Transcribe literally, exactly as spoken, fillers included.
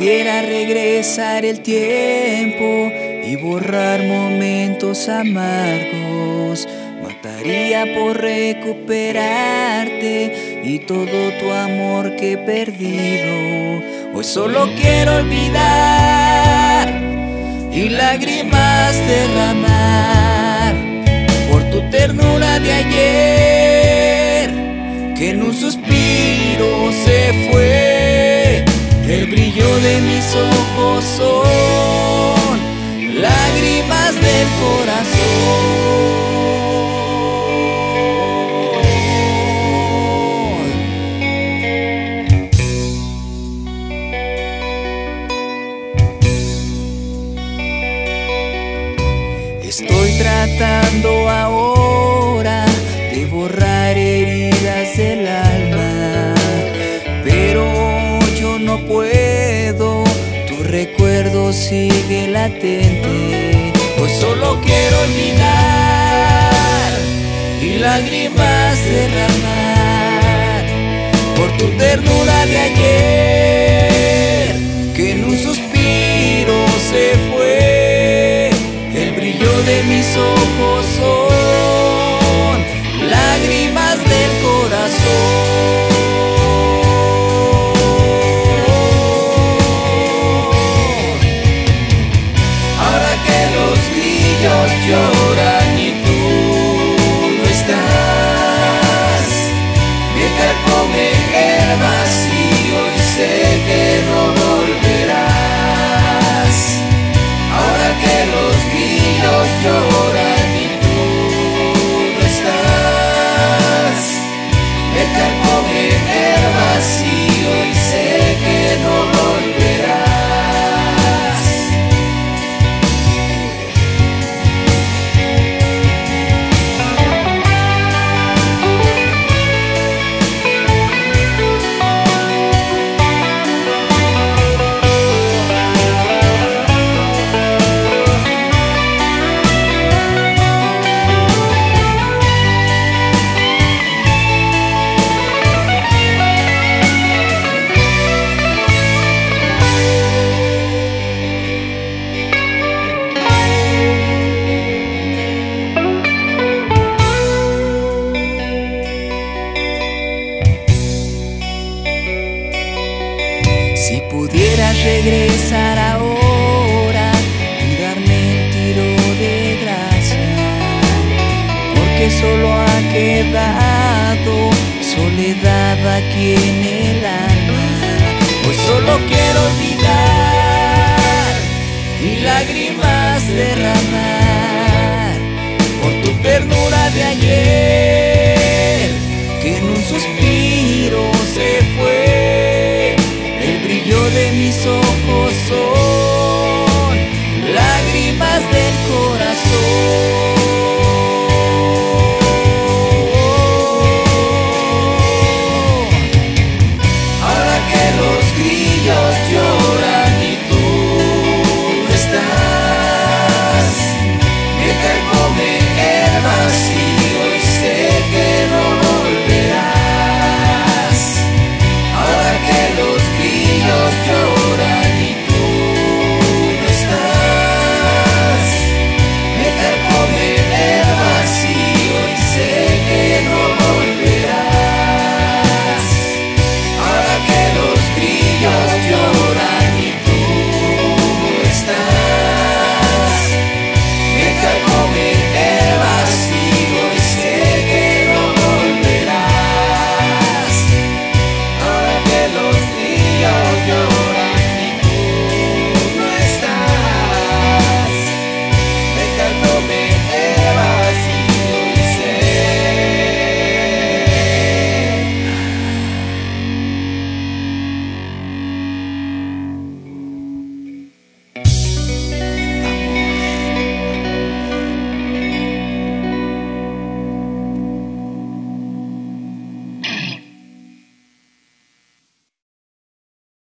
pudiera regresar el tiempo y borrar momentos amargos, mataría por recuperarte y todo tu amor que he perdido. Hoy solo quiero olvidar y lágrimas derramar por tu ternura de ayer, que en un suspiro se fue. El brillo de mis ojos son lágrimas del corazón. Estoy tratando ahora de borrar heridas del alma, pero no puedo, tu recuerdo sigue latente. Hoy solo quiero olvidar y lágrimas derramar por tu ternura de ayer, que en un suspiro se fue. El brillo de mis ojos son lágrimas del corazón. Lloran y tú no estás, me carcome el vacío y sé que no volverás. Ahora que los grillos lloran y tú no estás, me carcome el vacío y sé que no volverás. Si pudieras regresar ahora y darme el tiro de gracia, porque solo ha quedado soledad aquí en el alma. Hoy solo quiero olvidar y lágrimas derramar por tu ternura de ayer, que en un suspiro se fue. El brillo de mis ojos